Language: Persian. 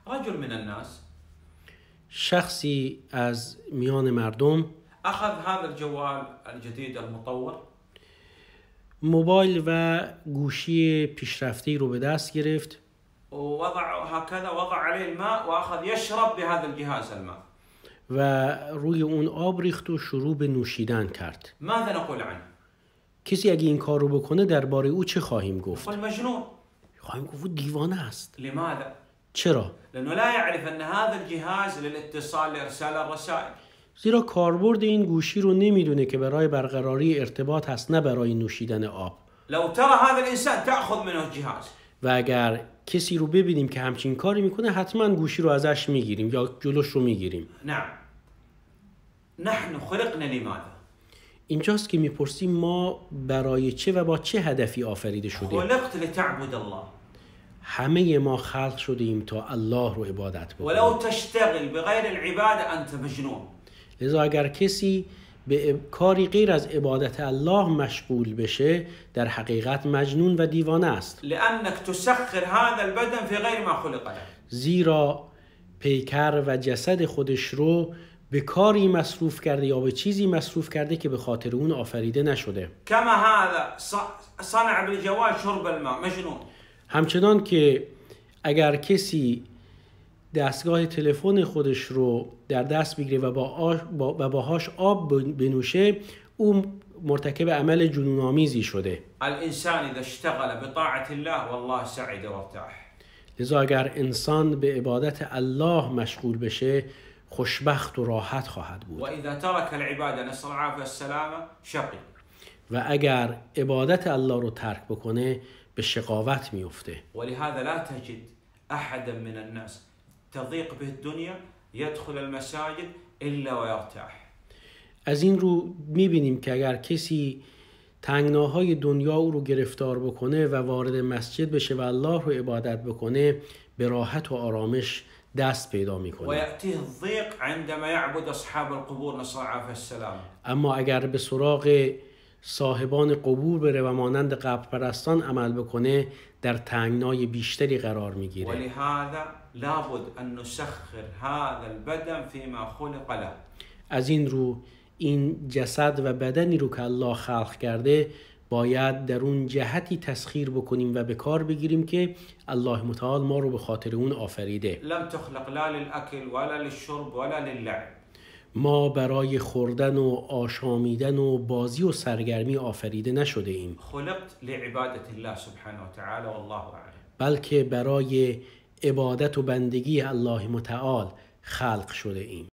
رجل من الناس شخصی از میان مردم أخذ هذا الجوال الجديد المطور موبایل و گوشی پیشرفته رو به دست گرفت وضع عليه الماء وأخذ يشرب بهذا الجهاز الماء و روی اون آب ریخت و شروع به نوشیدن کرد. ماذا نقول عنه؟ کسی اگه این کار رو بکنه درباره او چه خواهیم گفت؟ نقول مجنون. خواهیم گفت دیوانه است. لماذا؟ چرا؟ لأنه لا يعرف أن هذا الجهاز للاتصال لإرسال الرسائل. زیرا کاربرد این گوشی رو نمیدونه که برای برقراری ارتباط هست، نه برای نوشیدن آب. لو ترى هذا الإنسان تأخذ منه الجهاز. و اگر کسی رو ببینیم که همچین کاری میکنه حتما گوشی رو ازش میگیریم یا جلوش رو میگیریم. نعم. نحن خلقنا لماذا؟ اینجاست که میپرسیم ما برای چه و با چه هدفی آفریده شدیم؟ خلقت لتعبد الله. همه ما خلق شدیم تا الله رو عبادت بکنیم. ولو تشتغل بغیر العباده انت مجنون. لذا اگر کسی به کاری غیر از عبادت الله مشغول بشه در حقیقت مجنون و دیوانه است. لانك تسخر هذا البدن في غير ما خلق له. زیرا پیکر و جسد خودش رو به کاری مصروف کرده یا به چیزی مصروف کرده که به خاطر اون آفریده نشده. كما هذا صنع بالجوال شرب الماء مجنون. همچنان که اگر کسی دستگاه تلفن خودش رو در دست بگیره و باهاش آب بنوشه، اون مرتکب عمل جنون‌آمیزی شده. الانسان اذا اشتغل بطاعه الله والله سعد وارتاح. لذا اگر انسان به عبادت الله مشغول بشه خوشبخت و راحت خواهد بود. و اذا ترك العباده نسأل العافيه والسلامه شقي. و اگر عبادت الله رو ترک بکنه به شقاوت میفته. ولهذا لا تجد احدا من الناس تضيق به الدنيا يدخل المساجد الا ويرتاح. از این رو میبینیم که اگر کسی تنگناهای دنیا او رو گرفتار بکنه و وارد مسجد بشه و الله رو عبادت بکنه به راحت و آرامش دست پیدا میکنه. و یأتیه الضیق عندما یعبد اصحاب القبور نسأل العافیه والسلام. اما اگر به سراغ صاحبان قبور بره و مانند قبر پرستان عمل بکنه در تنگنای بیشتری قرار میگیره. ولهذا لابد ان نسخر هذا البدن فيما خلق له. از این رو این جسد و بدنی رو که الله خلق کرده باید در اون جهتی تسخیر بکنیم و به کار بگیریم که الله متعال ما رو به خاطر اون آفریده. لم تخلق لا للأكل ولا للشرب ولا للعب. ما برای خوردن و آشامیدن و بازی و سرگرمی آفریده نشده ایم. خلقت لعبادة الله سبحانه وتعالى والله اعلم. بلکه برای عبادت و بندگی الله متعال خلق شده ایم.